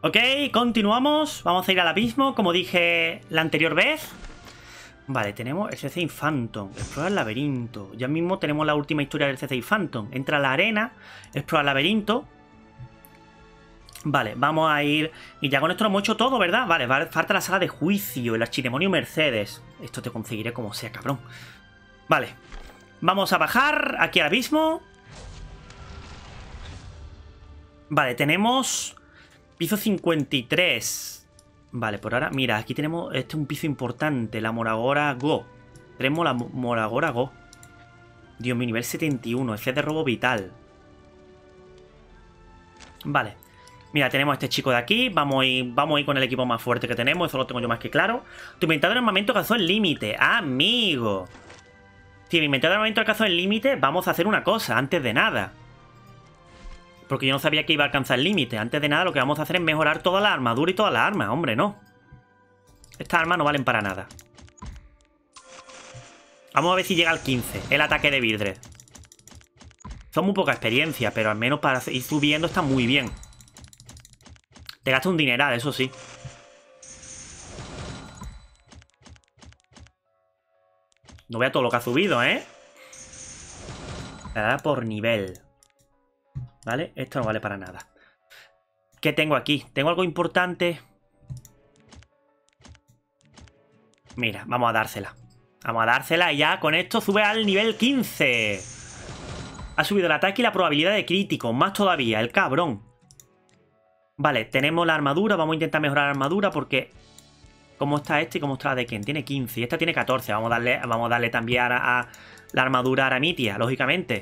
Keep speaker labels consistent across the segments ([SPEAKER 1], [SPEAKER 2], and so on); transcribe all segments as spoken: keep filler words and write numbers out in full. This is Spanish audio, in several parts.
[SPEAKER 1] Ok, continuamos. Vamos a ir al abismo, como dije la anterior vez. Vale, tenemos el C C I Phantom. Explora el laberinto. Ya mismo tenemos la última historia del C C I Phantom. Entra a la arena, explora el laberinto. Vale, vamos a ir... Y ya con esto lo hemos hecho todo, ¿verdad? Vale, vale, falta la sala de juicio, el archidemonio Mercedes. Esto te conseguiré como sea, cabrón. Vale, vamos a bajar aquí al abismo. Vale, tenemos... Piso cincuenta y tres. Vale, por ahora... Mira, aquí tenemos... Este es un piso importante, la Moragora Go. Tenemos la Moragora Go. Dios mío, nivel setenta y uno. F de robo vital. Vale. Mira, tenemos a este chico de aquí. Vamos a, ir, vamos a ir con el equipo más fuerte que tenemos. Eso lo tengo yo más que claro. Tu inventario de armamento alcanzó el límite. ¡Amigo! Si mi inventario de armamento alcanzó el límite, vamos a hacer una cosa antes de nada. Porque yo no sabía que iba a alcanzar el límite. Antes de nada lo que vamos a hacer es mejorar toda la armadura y todas las armas. Hombre, no. Estas armas no valen para nada. Vamos a ver si llega al quince. El ataque de Vildred. Son muy poca experiencia, pero al menos para ir subiendo está muy bien. Te gasta un dineral, eso sí. No vea todo lo que ha subido, ¿eh? La da por nivel. ¿Vale? Esto no vale para nada. ¿Qué tengo aquí? ¿Tengo algo importante? Mira, vamos a dársela. Vamos a dársela y ya con esto sube al nivel quince. Ha subido el ataque y la probabilidad de crítico. Más todavía, el cabrón. Vale, tenemos la armadura. Vamos a intentar mejorar la armadura porque... ¿Cómo está este y cómo está la de quién? Tiene quince y esta tiene catorce. Vamos a darle, vamos a darle también a, a la armadura a Aramitia, lógicamente.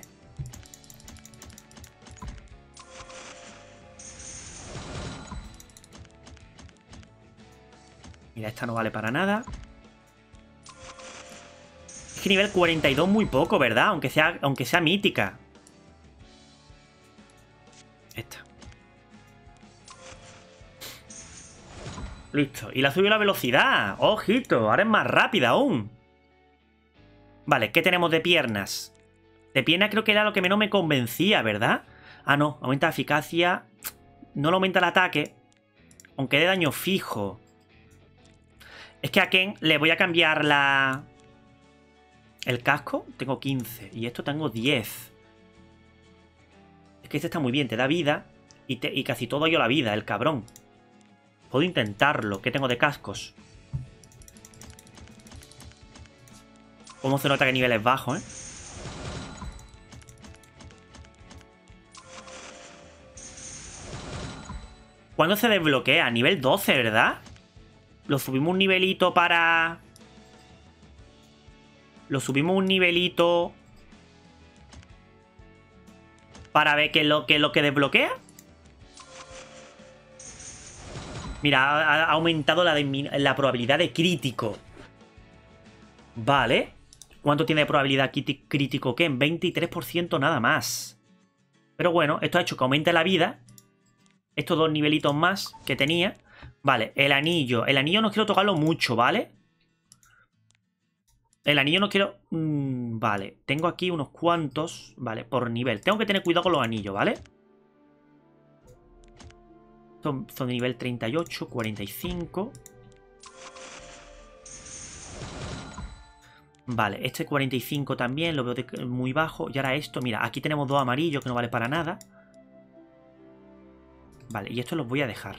[SPEAKER 1] Mira, esta no vale para nada. Es que nivel cuarenta y dos muy poco, ¿verdad? Aunque sea, aunque sea mítica. Esta. Listo. Y le ha subido la velocidad. ¡Ojito! Ahora es más rápida aún. Vale, ¿qué tenemos de piernas? De piernas creo que era lo que menos me convencía, ¿verdad? Ah, no. Aumenta la eficacia. No le aumenta el ataque. Aunque de daño fijo. Es que a Ken le voy a cambiar la... El casco. Tengo quince. Y esto tengo diez. Es que este está muy bien. Te da vida. Y, te... y casi todo yo la vida, el cabrón. Puedo intentarlo. ¿Qué tengo de cascos? Cómo se nota que nivel es bajo, ¿eh? ¿Cuándo se desbloquea? Nivel doce, ¿verdad? Lo subimos un nivelito para... Lo subimos un nivelito... Para ver qué es lo, qué es lo que desbloquea. Mira, ha, ha aumentado la, de, la probabilidad de crítico. Vale. ¿Cuánto tiene de probabilidad crítico? ¿Qué? En veintitrés por ciento nada más. Pero bueno, esto ha hecho que aumente la vida. Estos dos nivelitos más que tenía. Vale, el anillo. El anillo no quiero tocarlo mucho, ¿vale? El anillo no quiero... Mmm, vale, tengo aquí unos cuantos. Vale, por nivel. Tengo que tener cuidado con los anillos, ¿vale? Son, son de nivel treinta y ocho, cuarenta y cinco. Vale, este cuarenta y cinco también lo veo de, muy bajo. Y ahora esto, mira, aquí tenemos dos amarillos que no vale para nada. Vale, y estos los voy a dejar.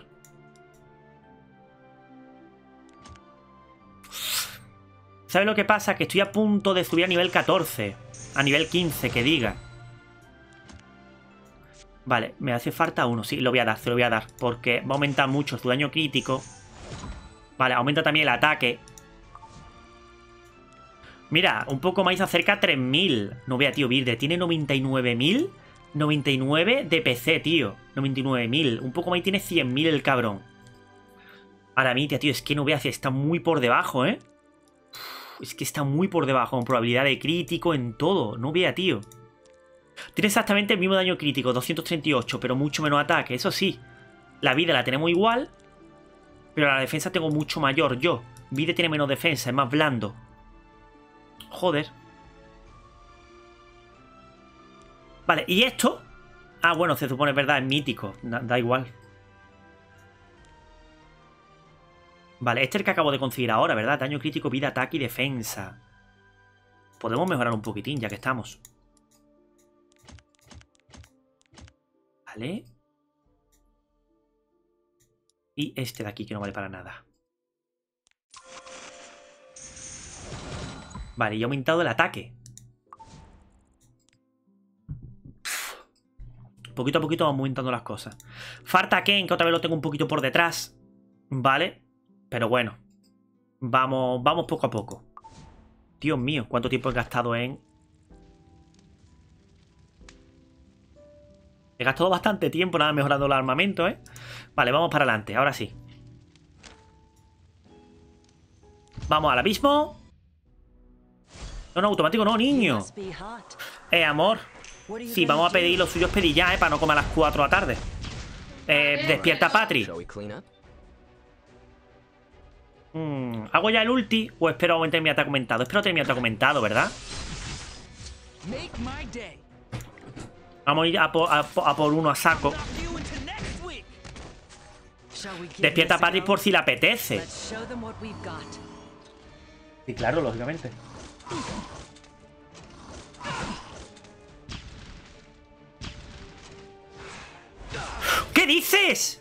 [SPEAKER 1] ¿Sabes lo que pasa? Que estoy a punto de subir a nivel catorce. A nivel quince, que diga. Vale, me hace falta uno. Sí, lo voy a dar, se lo voy a dar. Porque va a aumentar mucho su daño crítico. Vale, aumenta también el ataque. Mira, un poco más acerca a tres mil. No vea, tío, Vildred. Tiene noventa y nueve mil. noventa y nueve de P C, tío. noventa y nueve mil. Un poco más y tiene cien mil el cabrón. Aramitia, tío, es que no veas, está muy por debajo, ¿eh? Es que está muy por debajo, con probabilidad de crítico en todo. No vea, tío. Tiene exactamente el mismo daño crítico, doscientos treinta y ocho, pero mucho menos ataque. Eso sí, la vida la tenemos igual, pero la defensa tengo mucho mayor yo. Vida tiene menos defensa, es más blando. Joder. Vale, ¿y esto? Ah, bueno, se supone, es verdad, es mítico. Da, da igual. Vale, este es el que acabo de conseguir ahora, ¿verdad? Daño crítico, vida, ataque y defensa. Podemos mejorar un poquitín, ya que estamos. Vale. Y este de aquí, que no vale para nada. Vale, y he aumentado el ataque. Poquito a poquito vamos aumentando las cosas. Falta Ken, que otra vez lo tengo un poquito por detrás. Vale. Pero bueno. Vamos, vamos poco a poco. Dios mío, cuánto tiempo he gastado en... He gastado bastante tiempo nada mejorando el armamento, ¿eh? Vale, vamos para adelante, ahora sí. Vamos al abismo. No, no, automático no, niño. Eh, amor. Sí, vamos a pedir los suyos, pedir ya, ¿eh? Para no comer a las cuatro de la tarde. Eh, despierta, Patri. Hmm, ¿hago ya el ulti o espero aumentar mi ataque aumentado? Espero tener mi ataque aumentado, ¿verdad? Vamos a ir a por, a, a por uno a saco. Despierta, Patri, por si le apetece. Sí, claro, lógicamente. ¿Qué dices?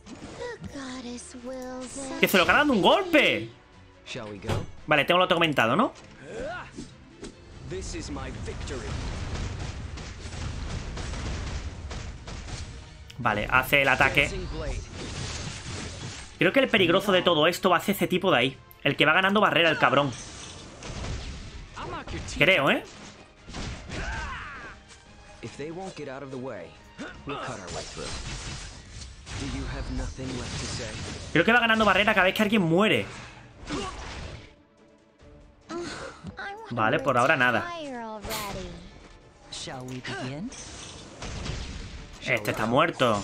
[SPEAKER 1] Que se lo está dando un golpe. Vale, tengo lo otro comentado, ¿no? Vale, hace el ataque. Creo que el peligroso de todo esto va a ser ese tipo de ahí. El que va ganando barrera, el cabrón. Creo, ¿eh? Creo que va ganando barrera cada vez que alguien muere. Vale, por ahora nada. Este está muerto.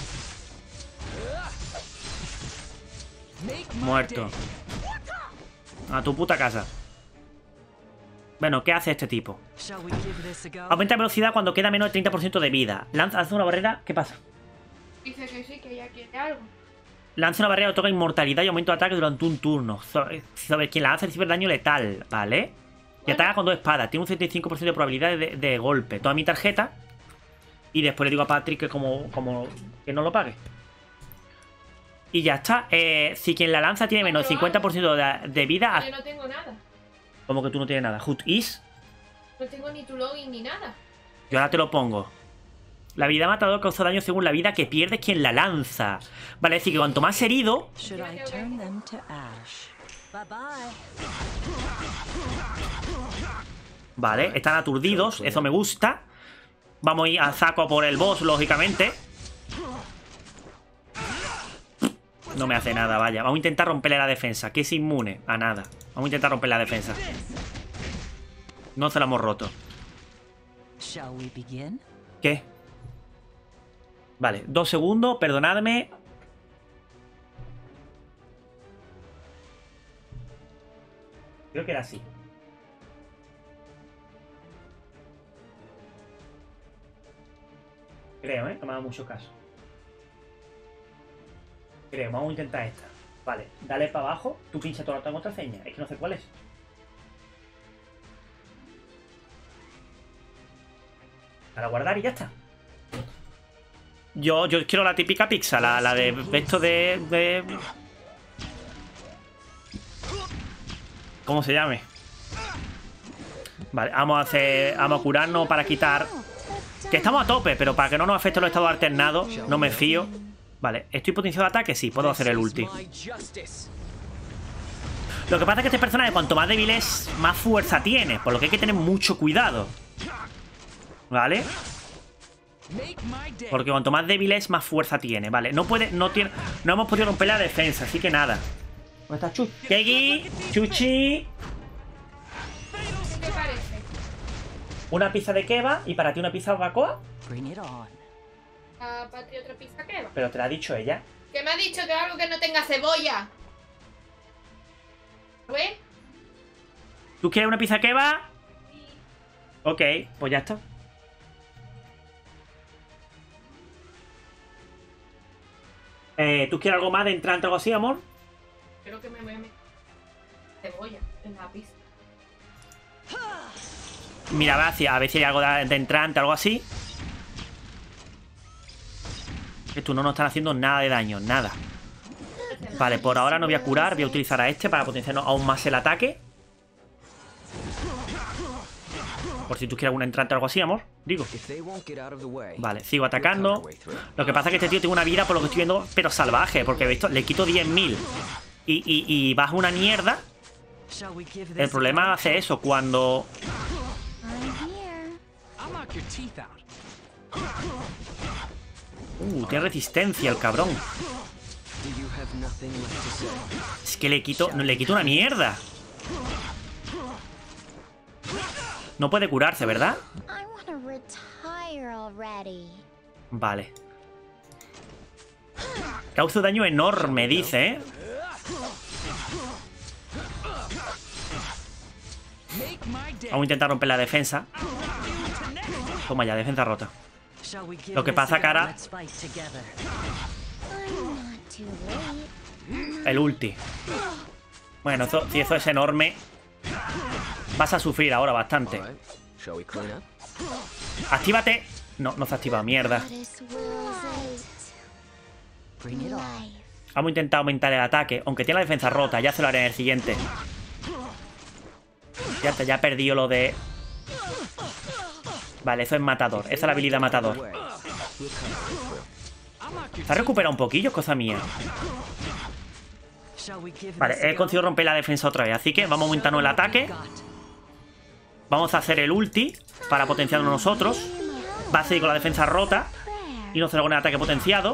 [SPEAKER 1] Muerto. A tu puta casa. Bueno, ¿qué hace este tipo? Aumenta velocidad cuando queda menos del treinta por ciento de vida. Lanza, hace una barrera. ¿Qué pasa?
[SPEAKER 2] Dice que sí, que ya quiere algo.
[SPEAKER 1] Lanza una barrera, otorga inmortalidad y aumento de ataque durante un turno. Sobre, sobre quien la hace recibe daño letal, ¿vale? Y ataca con dos espadas. Tiene un setenta y cinco por ciento de probabilidad de, de golpe. Toda mi tarjeta. Y después le digo a Patrick que como, como que no lo pague. Y ya está. Eh, si quien la lanza tiene menos del cincuenta por ciento de, de vida...
[SPEAKER 2] Yo no tengo nada.
[SPEAKER 1] ¿Cómo que tú no tienes nada? ¿Hoot is?
[SPEAKER 2] No tengo ni tu login ni nada.
[SPEAKER 1] Yo ahora te lo pongo. La habilidad matador causa daño según la vida que pierdes quien la lanza. Vale, es decir que cuanto más herido... Vale, están aturdidos. Eso me gusta. Vamos a ir a saco por el boss, lógicamente. No me hace nada, vaya. Vamos a intentar romperle la defensa, que es inmune a nada. Vamos a intentar romper la defensa. No se la hemos roto. ¿Qué? Vale, dos segundos, perdonadme. Creo que era así. Creo, ¿eh? No me ha dado mucho caso. Creo, vamos a intentar esta. Vale, dale para abajo. Tú pincha toda la contraseña. Es que no sé cuál es. Para guardar y ya está. Yo, yo quiero la típica pizza, la, la de esto de, de... ¿Cómo se llame? Vale, vamos a hacer... Vamos a curarnos para quitar... Que estamos a tope, pero para que no nos afecte los estados alternados, no me fío. Vale, ¿estoy potenciado de ataque? Sí, puedo hacer el ulti. Lo que pasa es que este personaje, cuanto más débil es, más fuerza tiene. Por lo que hay que tener mucho cuidado. ¿Vale? Porque cuanto más débil es, más fuerza tiene. Vale, no puede, no tiene, no hemos podido romper la defensa, así que nada. ¿Dónde está Chuchi? Kegi, Chuchi.
[SPEAKER 2] ¿Qué te parece?
[SPEAKER 1] Una pizza de kebab y para ti una pizza de barbacoa.
[SPEAKER 2] A Patri otra pizza que va.
[SPEAKER 1] Pero te la ha dicho ella.
[SPEAKER 2] Que me ha dicho que algo que no tenga cebolla. ¿Ves?
[SPEAKER 1] ¿Tú quieres una pizza kebab? Sí. Ok, pues ya está. Eh, ¿Tú quieres algo más de entrante o algo así, amor?
[SPEAKER 2] creo que me voy a meter cebolla en la pista.
[SPEAKER 1] Mira, a ver si, a ver si hay algo de, de entrante, algo así. Estos no nos están haciendo nada de daño, nada. Vale, por ahora no voy a curar. Voy a utilizar a este para potenciarnos aún más el ataque. Por si tú quieres algún entrante o algo así, amor. Digo. Vale, sigo atacando. Lo que pasa es que este tío tiene una vida, por lo que estoy viendo, pero salvaje. Porque he visto, le quito diez mil y, y, y baja una mierda. El problema hace eso cuando... Uh, tiene resistencia el cabrón. Es que le quito, le quito una mierda. No puede curarse, ¿verdad? Vale. Causa un daño enorme, dice, ¿eh? Vamos a intentar romper la defensa. Toma ya, defensa rota. Lo que pasa, cara... El ulti. Bueno, eso, si eso es enorme, vas a sufrir ahora bastante. ¡Actívate! No, no se ha activado, mierda. Vamos a intentar aumentar el ataque. Aunque tiene la defensa rota, ya se lo haré en el siguiente. Ya, ya he perdido lo de... Vale, eso es matador. Esa es la habilidad matador. Se ha recuperado un poquillo, cosa mía. Vale, he conseguido romper la defensa otra vez. Así que vamos a aumentarnos el ataque. Vamos a hacer el ulti para potenciarlo nosotros. Va a seguir con la defensa rota y no hacer con el ataque potenciado.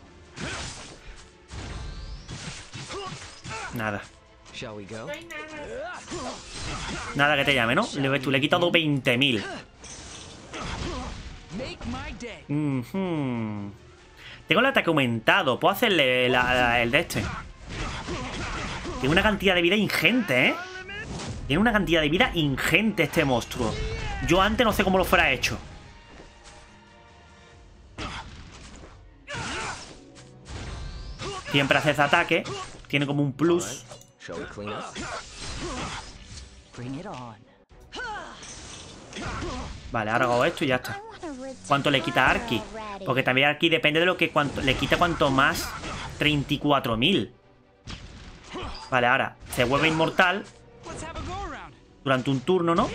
[SPEAKER 1] Nada. Nada que te llame, ¿no? Le, tú le he quitado veinte mil. Mm-hmm. Tengo el ataque aumentado. Puedo hacerle la, la, el de este. Tiene una cantidad de vida ingente, ¿eh? Tiene una cantidad de vida ingente este monstruo. Yo antes no sé cómo lo fuera hecho. Siempre hace ese ataque. Tiene como un plus. Vale, ahora hago esto y ya está. ¿Cuánto le quita a Arky? Porque también Arky depende de lo que cuanto, le quita cuanto más. treinta y cuatro mil. Vale, ahora se vuelve inmortal durante un turno, ¿no?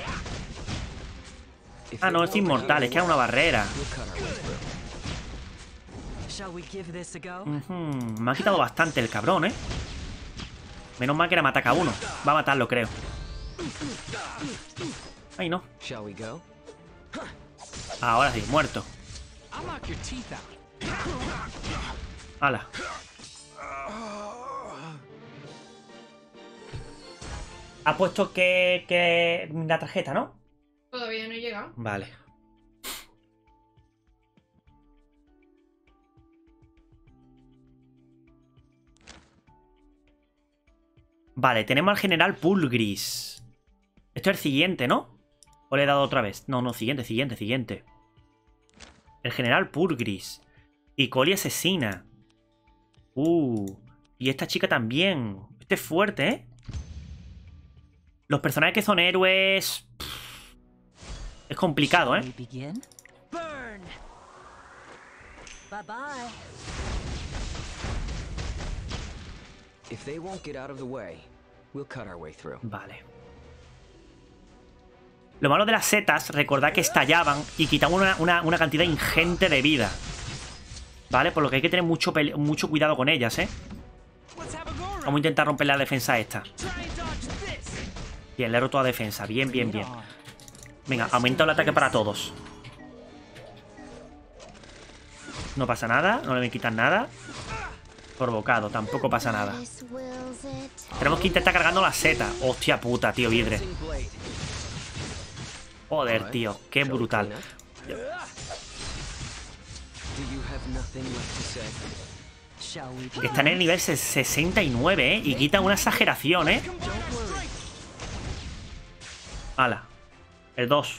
[SPEAKER 1] Ah, no, es inmortal, es que era una barrera. Uh-huh. Me ha quitado bastante el cabrón, ¿eh? Menos mal que era me ataca a uno. Va a matarlo, creo. Ay, no. Ahora sí, muerto. Hala. Ha puesto que, que... la tarjeta, ¿no?
[SPEAKER 2] Todavía no he llegado.
[SPEAKER 1] Vale. Vale, tenemos al general Pulgris. Esto es el siguiente, ¿no? ¿O le he dado otra vez? No, no, siguiente, siguiente, siguiente. El general Pulgris. Y Coli asesina. Uh. Y esta chica también. Este es fuerte, ¿eh? Los personajes que son héroes... Es complicado, ¿eh? Vale. Lo malo de las setas, recordad que estallaban y quitaban una, una, una cantidad ingente de vida. Vale, por lo que hay que tener mucho, mucho cuidado con ellas, ¿eh? Vamos a intentar romper la defensa esta. Bien, le he roto la defensa. Bien, bien, bien. Venga, aumenta el ataque para todos. No pasa nada, no le quitan nada. Provocado, tampoco pasa nada. Tenemos que intentar cargando la seta. Hostia puta, tío, vidre. Joder, tío, qué brutal. Está en el nivel sesenta y nueve, ¿eh? Y quita una exageración, ¿eh? Hala. El dos.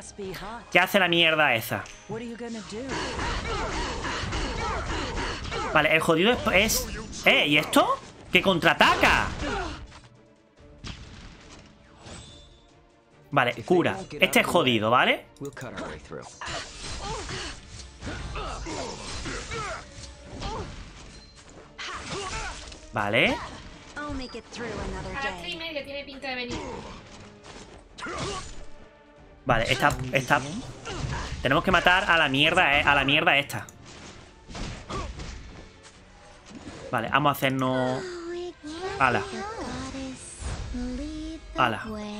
[SPEAKER 1] ¿Qué hace la mierda esa? Vale, el jodido es... es... ¿Eh? ¿Y esto? ¡Que contraataca! Vale, cura. Este es jodido, ¿vale? Vale.
[SPEAKER 2] A las tres y media tiene pinta de venir.
[SPEAKER 1] Vale, esta... esta... Tenemos que matar a la mierda, eh, a la mierda esta. Vale, vamos a hacernos... Ala. Ala.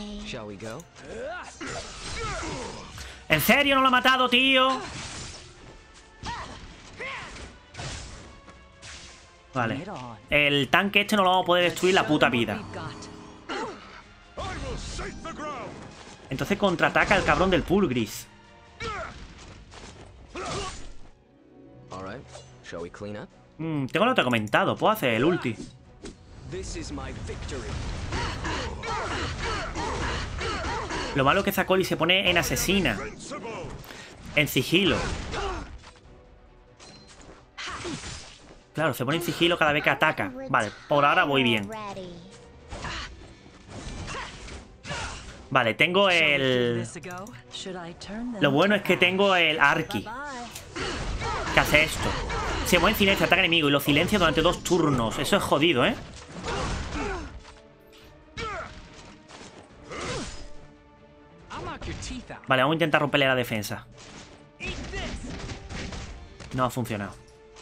[SPEAKER 1] ¿En serio no lo ha matado, tío? Vale. El tanque este no lo vamos a poder destruir la puta vida. Entonces contraataca el cabrón del Pulgris. Mm, tengo lo que he comentado. Puedo hacer el ulti. Lo malo es que Zakoli se pone en asesina. En sigilo. Claro, se pone en sigilo cada vez que ataca. Vale, por ahora voy bien. Vale, tengo el... Lo bueno es que tengo el Arki, que hace esto. Se mueve en silencio, ataca enemigo y lo silencia durante dos turnos. Eso es jodido, ¿eh? Vale, vamos a intentar romperle la defensa. No ha funcionado.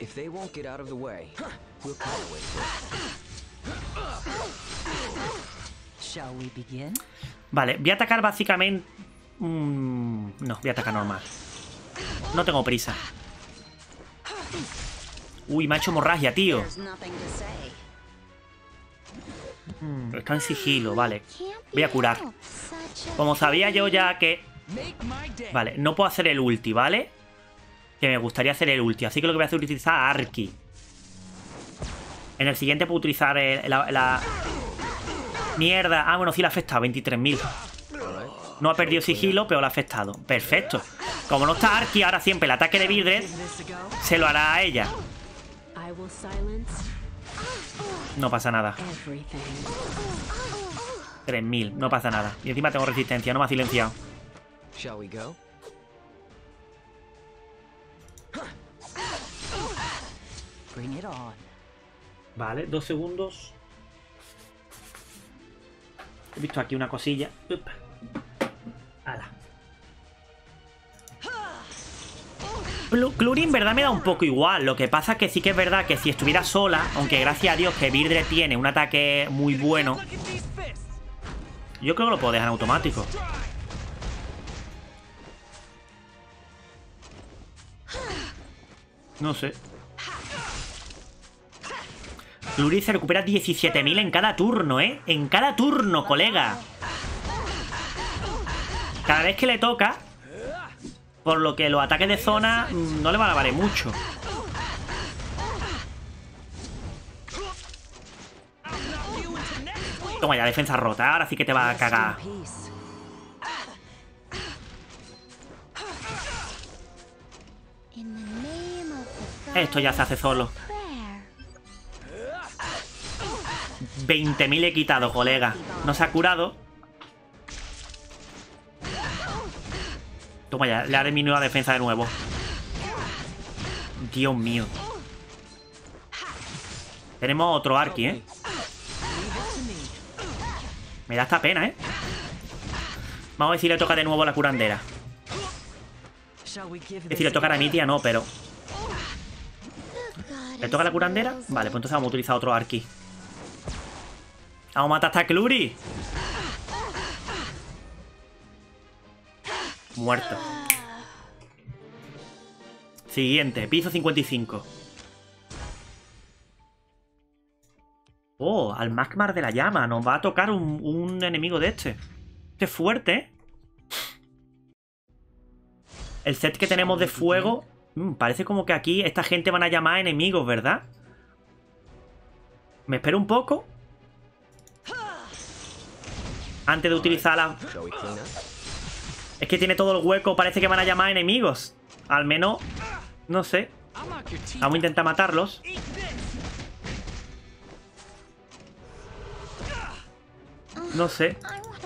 [SPEAKER 1] Vale, voy a atacar básicamente... Mm, no, voy a atacar normal. No tengo prisa. Uy, me ha hecho hemorragia, tío. Mm, está en sigilo, vale. Voy a curar. Como sabía yo ya que... Vale, no puedo hacer el ulti, ¿vale? Que me gustaría hacer el ulti. Así que lo que voy a hacer es utilizar a Arki. En el siguiente puedo utilizar el, la, la... Mierda. Ah, bueno, sí le ha afectado. veintitrés mil. No ha perdido sigilo, pero le ha afectado. Perfecto. Como no está Arki, ahora siempre el ataque de Mildred se lo hará a ella. No pasa nada. tres mil. No pasa nada. Y encima tengo resistencia. No me ha silenciado. Vale, dos segundos. He visto aquí una cosilla. Up. Ala. Cluri en verdad me da un poco igual. Lo que pasa es que sí que es verdad que si estuviera sola, aunque gracias a Dios que Mildred tiene un ataque muy bueno, yo creo que lo puedo dejar en automático. No sé. Cluri se recupera diecisiete mil en cada turno, ¿eh? En cada turno, colega. Cada vez que le toca. Por lo que los ataques de zona no le van a valer mucho. Toma ya, defensa rota. Ahora sí que te va a cagar. Esto ya se hace solo. veinte mil he quitado, colega. No se ha curado. Toma ya, le ha disminuido la defensa de nuevo. Dios mío. Tenemos otro Arki, ¿eh? Me da esta pena, ¿eh? Vamos a ver si le toca de nuevo la curandera. Es decir, le toca a mi tía, no, pero... ¿Le toca la curandera? Vale, pues entonces vamos a utilizar otro Arki. Vamos a matar hasta Cluri. Muerto. Siguiente, piso cincuenta y cinco. Oh, al Magmar de la llama. Nos va a tocar un, un enemigo de este. Qué fuerte, ¿eh? El set que tenemos de fuego... Mmm, parece como que aquí esta gente van a llamar enemigos, ¿verdad? Me espero un poco. Antes de utilizar la... Es que tiene todo el hueco. Parece que van a llamar enemigos. Al menos... No sé. Vamos a intentar matarlos. No sé.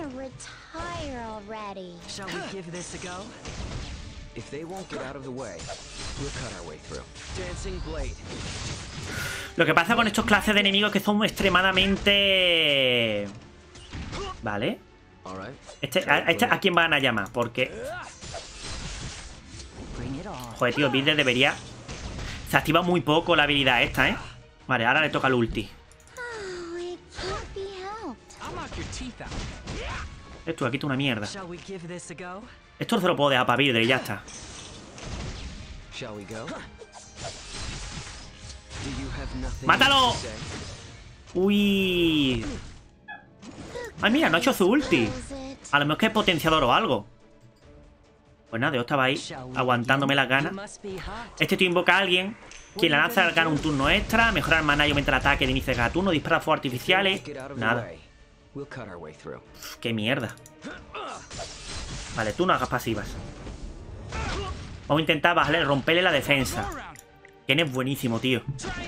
[SPEAKER 1] Lo que pasa con estos clases de enemigos es que son extremadamente... Vale. Este, a, este, ¿A quién van a llamar? Porque... Joder, tío, Builder debería... Se activa muy poco la habilidad esta, ¿eh? Vale, ahora le toca el ulti. Esto, aquí está una mierda. Esto se lo puedo dejar para Builder y ya está. ¡Mátalo! Uy. Ay, mira, no ha hecho su ulti. A lo mejor que es potenciador o algo. Pues nada, yo estaba ahí aguantándome las ganas. Este tío invoca a alguien. Quien la lanza gana un turno extra. Mejora el maná y aumenta el ataque de inicio de cada turno. Dispara fuegos artificiales. Nada. Uf, qué mierda. Vale, tú no hagas pasivas. Vamos a intentar bajarle, romperle la defensa. Ken es buenísimo, tío.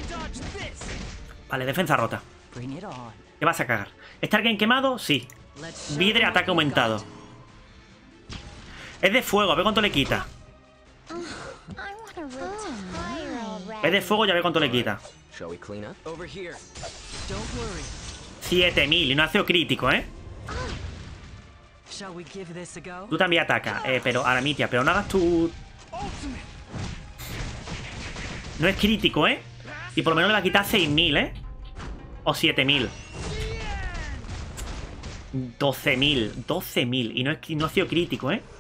[SPEAKER 1] Vale, defensa rota. ¿Qué vas a cagar? ¿Está alguien quemado? Sí. Vidre, ataque aumentado. Es de fuego, a ver cuánto le quita. Es de fuego, ya ve cuánto le quita. siete mil y no hace crítico, ¿eh? Tú también atacas, eh, pero Aramitia, pero no hagas tu... No es crítico, ¿eh? Y por lo menos le va a quitar seis mil, ¿eh? O siete mil. doce mil. doce mil. Y no, es, no ha sido crítico, ¿eh?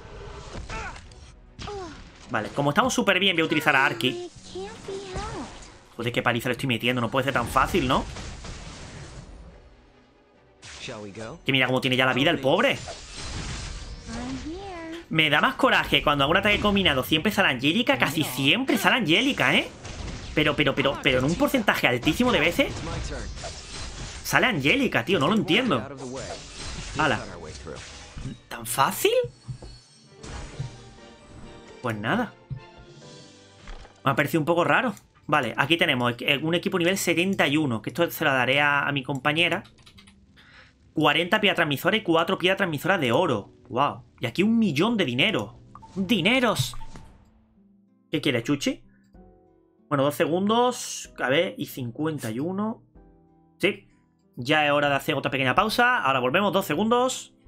[SPEAKER 1] Vale, como estamos súper bien, voy a utilizar a Arky. Joder, qué paliza le estoy metiendo. No puede ser tan fácil, ¿no? Que mira cómo tiene ya la vida el pobre. Me da más coraje cuando hago un ataque combinado siempre sale Angélica. Casi siempre sale Angélica, ¿eh? Pero, pero, pero, pero en un porcentaje altísimo de veces sale Angélica, tío. No lo entiendo. Hala. ¿Tan fácil? Pues nada. Me ha parecido un poco raro. Vale, aquí tenemos un equipo nivel setenta y uno. Que esto se lo daré a, a mi compañera. cuarenta piedras transmisoras y cuatro piedras transmisoras de oro. Wow. Y aquí un millón de dinero. ¡Dineros! ¿Qué quiere, Chuchi? Bueno, dos segundos. A ver, y cincuenta y uno. Sí. Ya es hora de hacer otra pequeña pausa. Ahora volvemos, dos segundos.